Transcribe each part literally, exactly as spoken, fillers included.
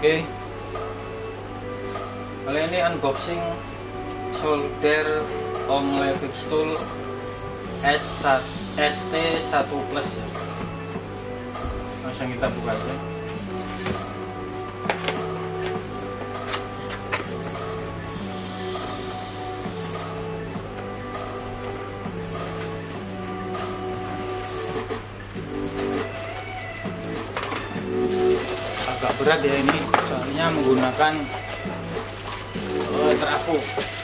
Oke, kali ini unboxing solder Omlevix Tool S T satu plus. Langsung kita buka aja. Agak berat ya ini, soalnya menggunakan uh, trafo.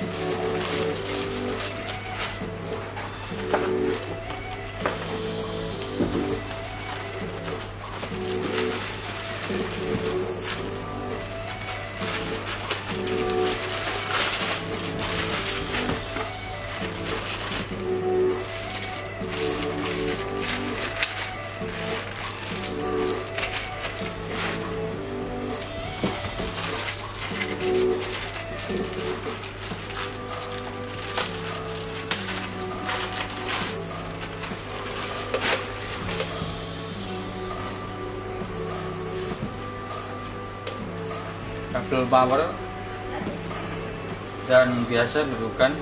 Kabel power dan biasa dudukan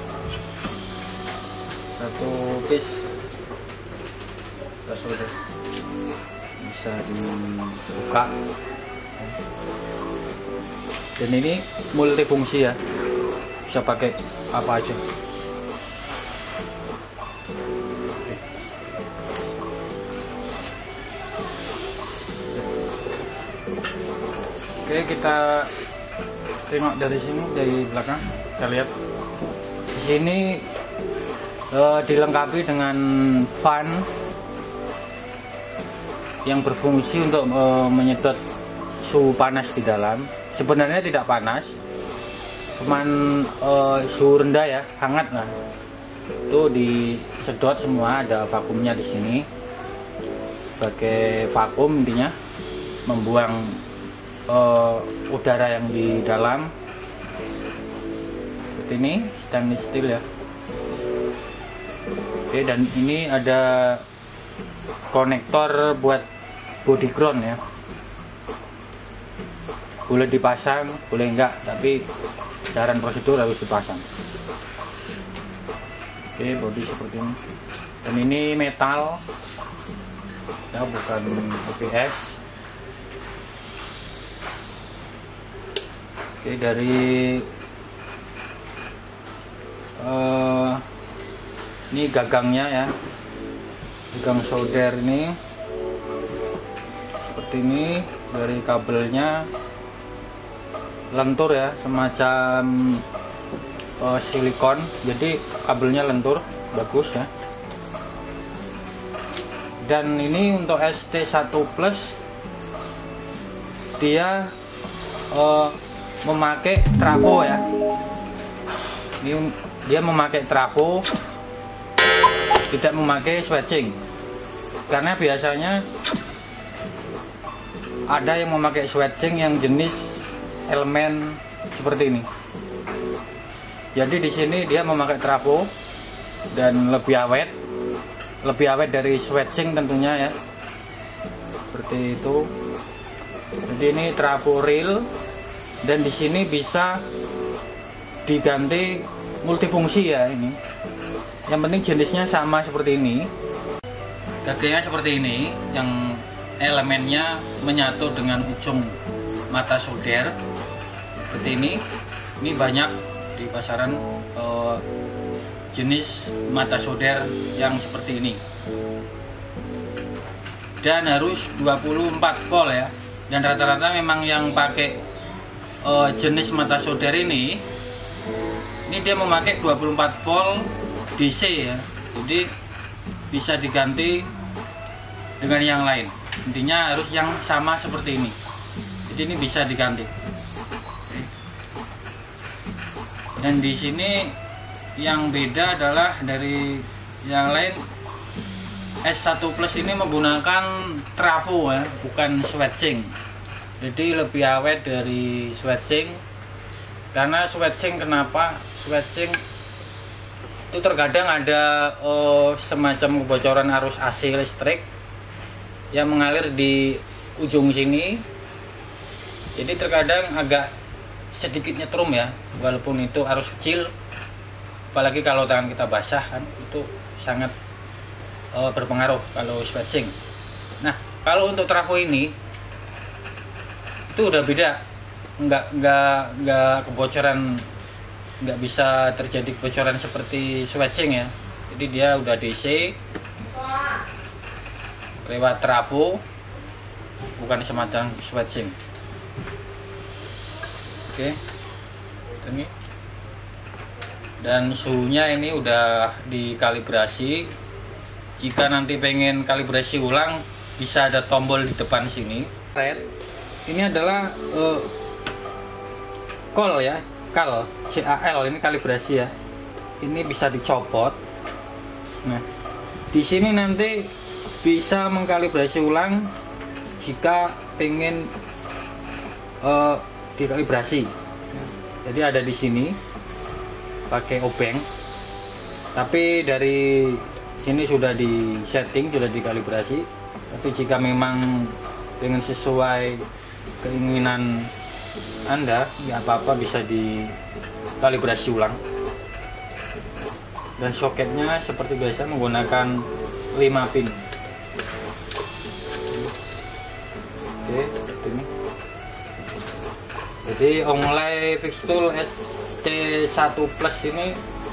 satu piece solder, bisa dibuka dan ini multifungsi ya, bisa pakai apa aja. Oke, kita tengok dari sini, dari belakang kita lihat di sini uh, dilengkapi dengan fan yang berfungsi untuk uh, menyedot suhu panas di dalam. Sebenarnya tidak panas, cuman uh, suhu rendah ya, hangat lah. Itu disedot semua, ada vakumnya di sini. Sebagai vakum intinya membuang Uh, udara yang di dalam. Seperti ini, stainless steel ya. Oke, dan ini ada konektor buat body ground ya. Boleh dipasang, boleh enggak, tapi saran prosedur harus dipasang. Oke, body seperti ini. Dan ini metal ya, bukan A B S. Oke, dari uh, ini gagangnya ya, gagang solder ini seperti ini. Dari kabelnya lentur ya, semacam uh, silikon, jadi kabelnya lentur, bagus ya. Dan ini untuk S T satu plus dia uh, memakai trafo ya. Ini dia memakai trafo, tidak memakai switching. Karena biasanya ada yang memakai switching yang jenis elemen seperti ini. Jadi di sini dia memakai trafo dan lebih awet, lebih awet dari switching tentunya ya. Seperti itu. Jadi ini trafo real. Dan di sini bisa diganti multifungsi ya ini. Yang penting jenisnya sama seperti ini. Gagangnya seperti ini, yang elemennya menyatu dengan ujung mata solder. Seperti ini. Ini banyak di pasaran eh, jenis mata solder yang seperti ini. Dan harus dua puluh empat volt ya. Dan rata-rata memang yang pakai Uh, jenis mata solder ini ini dia memakai dua puluh empat volt D C ya, jadi bisa diganti dengan yang lain. Intinya harus yang sama seperti ini, jadi ini bisa diganti. Dan di sini yang beda adalah dari yang lain, S satu plus ini menggunakan trafo ya, bukan switching. Jadi lebih awet dari switching. Karena switching, kenapa? Switching itu terkadang ada oh, semacam kebocoran arus A C listrik yang mengalir di ujung sini Jadi terkadang agak sedikit nyetrum ya, walaupun itu arus kecil, apalagi kalau tangan kita basah kan itu sangat uh, berpengaruh kalau switching. Nah, kalau untuk trafo ini itu udah beda, nggak nggak nggak kebocoran, nggak bisa terjadi kebocoran seperti switching ya. Jadi dia udah D C lewat trafo, bukan semacam switching. Oke, ini dan suhunya ini udah dikalibrasi. Jika nanti pengen kalibrasi ulang, bisa ada tombol di depan sini. Red, ini adalah uh, call ya, cal, C A L, ini kalibrasi ya. Ini bisa dicopot. Nah, di sini nanti bisa mengkalibrasi ulang jika pengen uh, dikalibrasi. Jadi ada di sini pakai obeng, tapi dari sini sudah di setting, sudah dikalibrasi. Tapi jika memang dengan sesuai keinginan Anda, nggak apa-apa, bisa dikalibrasi ulang. Dan soketnya seperti biasa menggunakan lima pin. Oke, ini. Jadi Onglai Fixtool S T satu Plus ini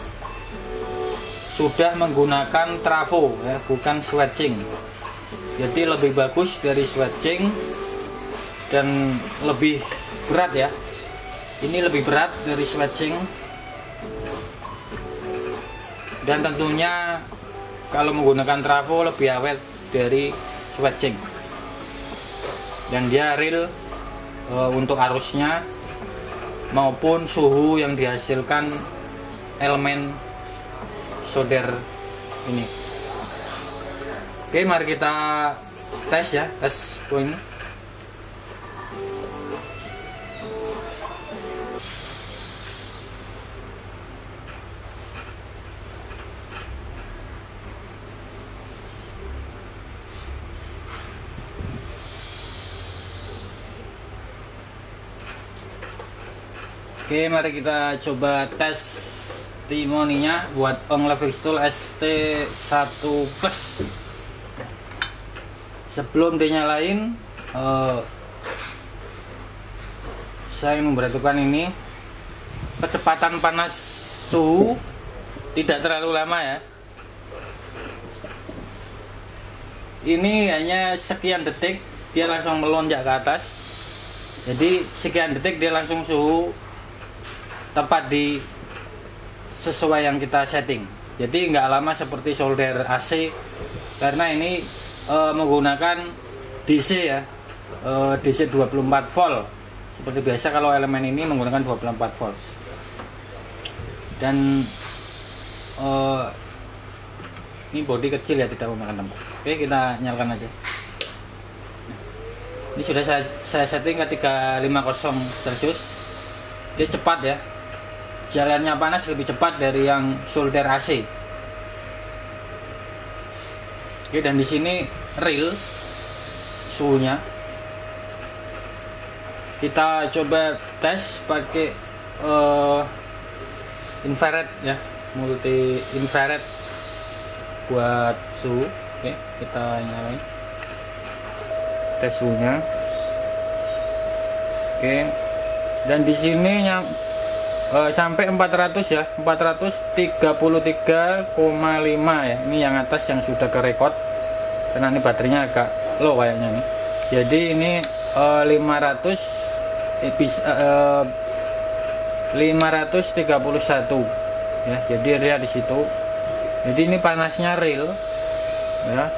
sudah menggunakan trafo ya, bukan switching. Jadi lebih bagus dari switching dan lebih berat ya. Ini lebih berat dari switching. Dan tentunya kalau menggunakan trafo lebih awet dari switching. Dan dia real e, untuk arusnya maupun suhu yang dihasilkan elemen solder ini. Oke, mari kita tes ya, tes poin. Oke, mari kita coba tes testimoninya buat Onglai Fixtool S T satu Plus. Sebelum dinyalain, uh, saya memperhatikan ini kecepatan panas suhu tidak terlalu lama ya. Ini hanya sekian detik dia langsung melonjak ke atas. Jadi sekian detik dia langsung suhu tepat di sesuai yang kita setting. Jadi nggak lama seperti solder A C, karena ini e, menggunakan D C ya, e, D C dua puluh empat volt. Seperti biasa kalau elemen ini menggunakan dua puluh empat volt. Dan e, ini bodi kecil ya, tidak memakan tempat. Oke, kita nyalakan aja. Ini sudah saya, saya setting ke tiga ratus lima puluh Celcius. Dia cepat ya. Jalannya panas lebih cepat dari yang solder A C. Oke, dan di sini real suhunya. Kita coba tes pakai uh, infrared ya, multi infrared buat suhu. Oke, kita nyalain tes suhunya. Oke, dan di sini yang Uh, sampai empat ratus ya, empat ratus tiga puluh tiga koma lima ya. Ini yang atas yang sudah ke record, karena ini baterainya agak low kayaknya nih. Jadi ini uh, lima ratus eh, bisa, uh, lima ratus tiga puluh satu ya. Jadi dia di situ. Jadi ini panasnya real ya.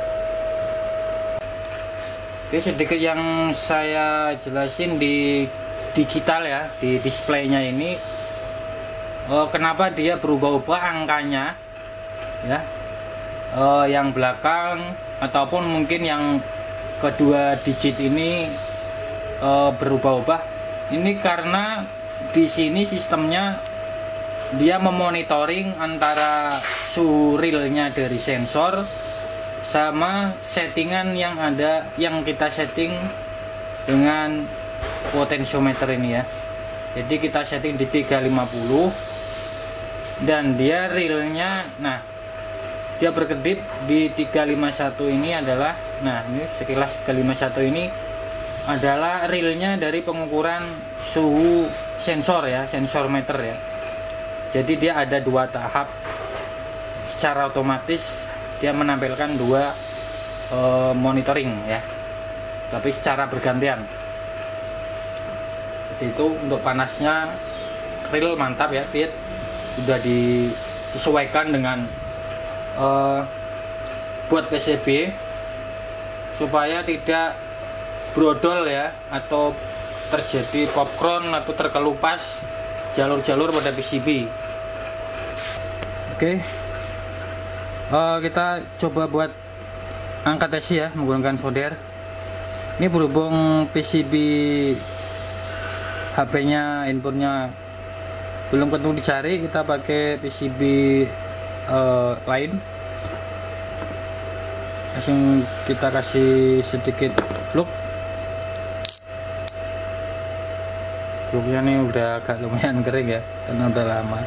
Oke, sedikit yang saya jelasin di digital ya, di displaynya ini. Oh, kenapa dia berubah-ubah angkanya ya, oh, yang belakang ataupun mungkin yang kedua digit ini oh, berubah-ubah. Ini karena di sini sistemnya dia memonitoring antara suhu realnya dari sensor sama settingan yang ada, yang kita setting dengan potentiometer ini ya. Jadi kita setting di tiga lima puluh dan dia realnya, nah dia berkedip di tiga lima satu ini adalah, nah ini sekilas tiga lima satu ini adalah realnya dari pengukuran suhu sensor ya, sensor meter ya. Jadi dia ada dua tahap, secara otomatis dia menampilkan dua e, monitoring ya, tapi secara bergantian. Jadi itu untuk panasnya real mantap ya, Pit. Sudah disesuaikan dengan e, buat P C B supaya tidak brodol ya, atau terjadi popcorn atau terkelupas jalur-jalur pada P C B. Oke, uh, kita coba buat angkat I C ya menggunakan solder. Ini berhubung P C B H P-nya inputnya belum ketemu dicari, kita pakai P C B uh, lain. Langsung kita kasih sedikit flux. Fluxnya ini udah agak lumayan kering ya, karena udah lama.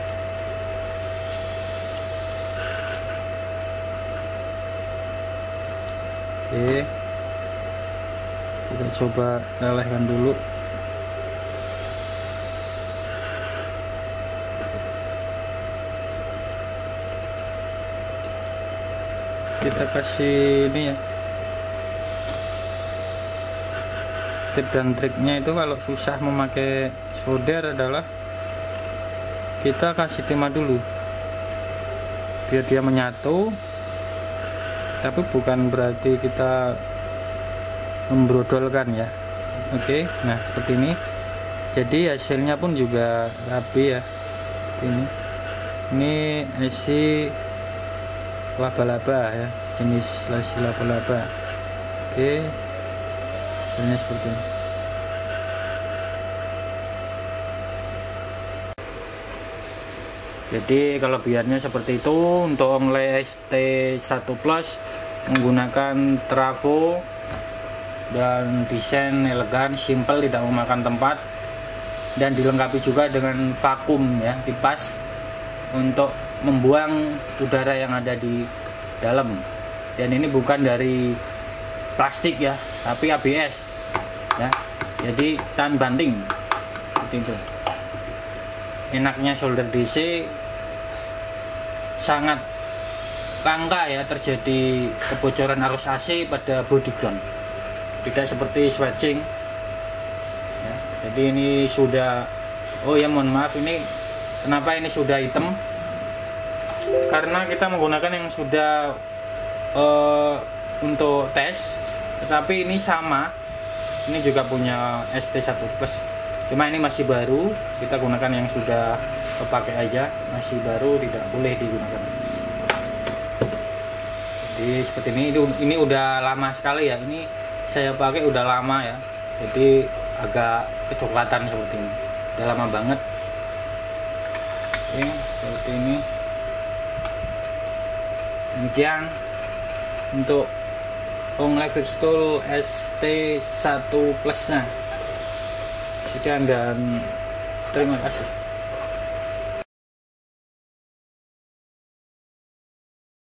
Oke, kita coba lelehkan dulu. Kita kasih ini ya, tip dan triknya itu kalau susah memakai solder adalah kita kasih timah dulu biar dia menyatu, tapi bukan berarti kita membrodolkan ya. Oke, nah seperti ini, jadi hasilnya pun juga rapi ya. Ini ini I C laba-laba ya, jenis I C laba-laba. Oke, hasilnya seperti ini. Jadi kelebihannya seperti itu. Untuk Onglay S T satu Plus menggunakan trafo dan desain elegan, simple, tidak memakan tempat, dan dilengkapi juga dengan vakum ya, kipas untuk membuang udara yang ada di dalam. Dan ini bukan dari plastik ya, tapi A B S ya, jadi tahan banting seperti itu. Enaknya solder D C, sangat langka ya terjadi kebocoran arus A C pada body ground, tidak seperti switching ya. Jadi ini sudah, oh ya mohon maaf, ini kenapa ini sudah hitam, karena kita menggunakan yang sudah uh, untuk tes, tetapi ini sama, ini juga punya S T satu Plus, cuma ini masih baru, kita gunakan yang sudah pakai aja, masih baru, tidak boleh digunakan. Jadi seperti ini, ini udah lama sekali ya, ini saya pakai udah lama ya, jadi agak kecoklatan seperti ini, udah lama banget. Oke, seperti ini. Demikian untuk Onglay Fixtool S T satu Plus nya. Sekian dan terima kasih.